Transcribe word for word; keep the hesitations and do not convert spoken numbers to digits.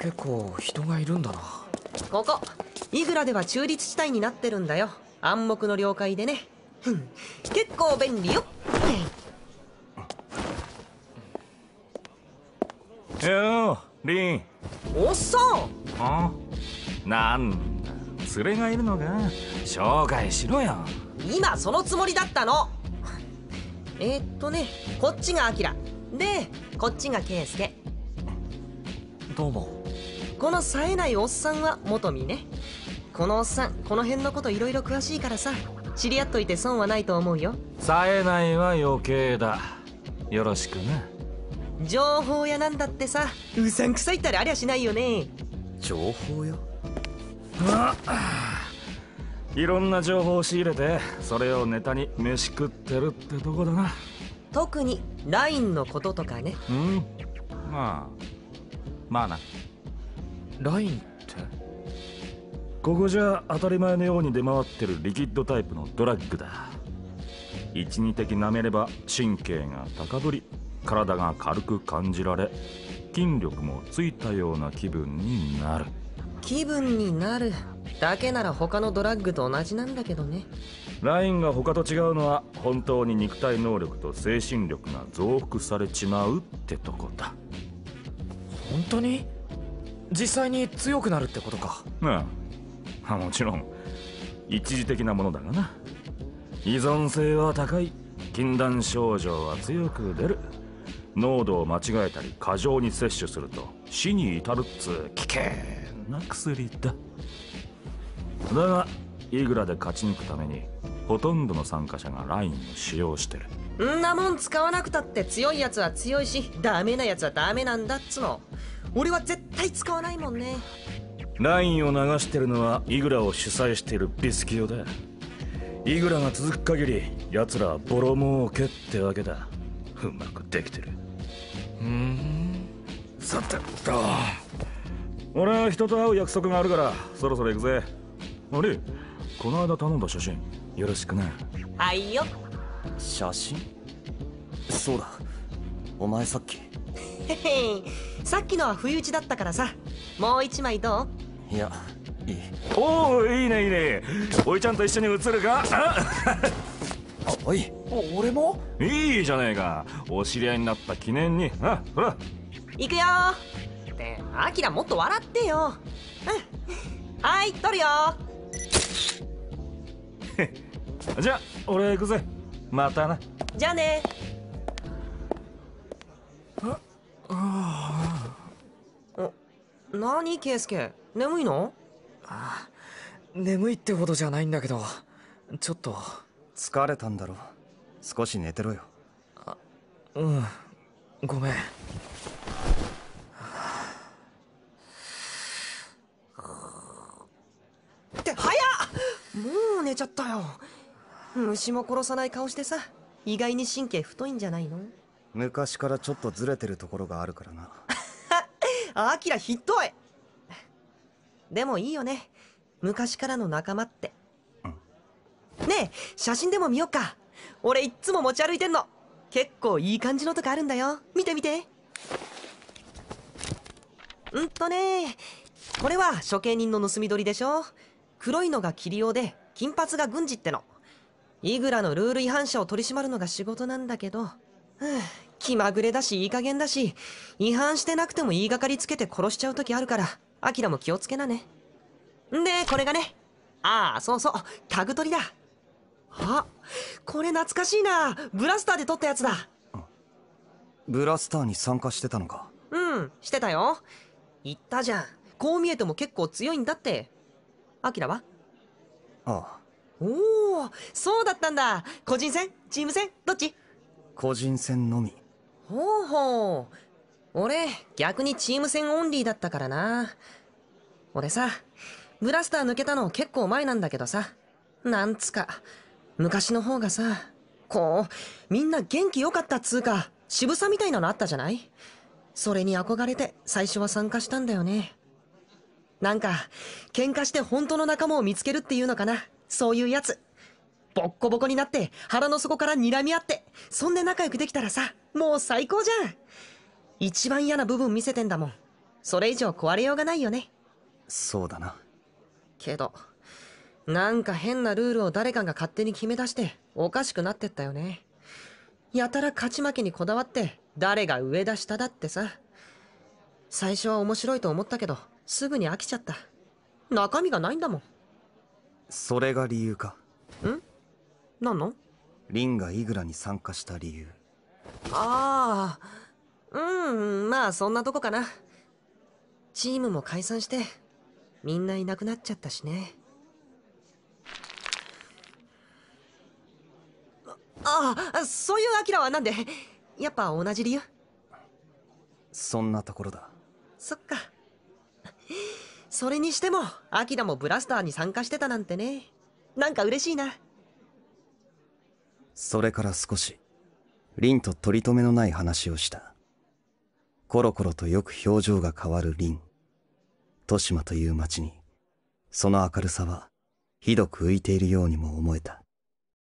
結構人がいるんだな。 ここイグラでは中立地帯になってるんだよ。暗黙の了解でね。結構便利よ。 よーリン。 おっさん。 あ、なんだ連れがいるのか。紹介しろよ。 今そのつもりだったの。えー、っとね、こっちがアキラで、こっちがケイスケ。 どうも。 この冴えないおっさんは元美ね。このおっさんこの辺のこといろいろ詳しいからさ、知り合っといて損はないと思うよ。 冴えないは余計だ。よろしくな。 情報屋なんだってさ、うさんくさいったらありゃしないよね。 情報屋？ ああ、いろんな情報を仕入れてそれをネタに飯食ってるってとこだな。 特にラインのこととかね。 うん、まあまあな。 ラインってここじゃ当たり前のように出回ってるリキッドタイプのドラッグだ。一二滴舐めれば神経が高ぶり、体が軽く感じられ、筋力もついたような気分になる。 気分になるだけなら他のドラッグと同じなんだけどね。 ラインが他と違うのは本当に肉体能力と精神力が増幅されちまうってとこだ。 本当に実際に強くなるってことか。 ああ、もちろん一時的なものだがな。依存性は高い。禁断症状は強く出る。濃度を間違えたり過剰に摂取すると死に至るっつう危険な薬だ。だがイグラで勝ち抜くためにほとんどの参加者がラインを使用してる。 んなもん使わなくたって強いやつは強いし、ダメなやつはダメなんだっつの。俺は絶対使わないもんね。 ラインを流してるのはイグラを主催しているビスキオだ。イグラが続く限り奴らはボロ儲けってわけだ。うまくできてる。 うーん。 さてと、俺は人と会う約束があるからそろそろ行くぜ。あれ、この間頼んだ写真よろしくな。 はいよ。 写真？そうだ、お前さっき。 へへ、さっきのは不意打ちだったからさ。もう一枚どう？ いや、いい。 おお、いいねいいね。おいちゃんと一緒に写るか？ あ、おい。 お、俺も？ いいじゃねえか、お知り合いになった記念に。あ、ほら行くよー。ってアキラもっと笑ってよ。うん、はい撮るよー。じゃあ俺行くぜ。またな。 じゃあね。お、なにケイスケ、眠いの？ ああ、眠いってほどじゃないんだけど、ちょっと。 疲れたんだろ。少し寝てろよ。 あ、うん、ごめん。 って早っ。もう寝ちゃったよ。虫も殺さない顔してさ、意外に神経太いんじゃないの？ 昔からちょっとずれてるところがあるからな。 アキラひどい。でもいいよね、昔からの仲間って。 うん、 ねえ、写真でも見よっか。俺いっつも持ち歩いてんの。結構いい感じのとかあるんだよ。見て見て。うんとね、これは処刑人の盗み取りでしょ。黒いのがキリオで金髪が軍事っての。イグラのルール違反者を取り締まるのが仕事なんだけど、気まぐれだしいい加減だし、違反してなくても言いがかりつけて殺しちゃう時あるから、アキラも気をつけなね。んでこれがね、ああそうそう、タグ取りだ。あ、これ懐かしいな。ブラスターで撮ったやつだ。 ブラスターに参加してたのか？ うん、してたよ。言ったじゃん、こう見えても結構強いんだって。アキラは？ ああ。 おお、そうだったんだ。個人戦？チーム戦？どっち？ 個人戦のみ。 ほうほう。俺逆にチーム戦オンリーだったからな。俺さ、ブラスター抜けたの結構前なんだけどさ、なんつか昔の方がさ、こうみんな元気良かったっつうか、渋さみたいなのあったじゃない。それに憧れて最初は参加したんだよね。なんか喧嘩して本当の仲間を見つけるっていうのかな、そういうやつ。ボッコボコになって腹の底から睨み合って、そんで仲良くできたらさ、もう最高じゃん。一番嫌な部分見せてんだもん。 それ以上壊れようがないよね。 そうだな。 けどなんか変なルールを誰かが勝手に決め出しておかしくなってったよね。やたら勝ち負けにこだわって誰が上だ下だってさ。最初は面白いと思ったけどすぐに飽きちゃった。中身がないんだもん。 それが理由か。 ん？なんの？ リンがイグラに参加した理由。 ああ、うん、まあそんなとこかな。チームも解散してみんないなくなっちゃったしね。ああ、そういうアキラはなんで？やっぱ同じ理由？ そんなところだ。 そっか。それにしてもアキラもブラスターに参加してたなんてね。なんか嬉しいな。 それから少しリンと取り留めのない話をした。コロコロとよく表情が変わるリン。豊島という町にその明るさはひどく浮いているようにも思えた。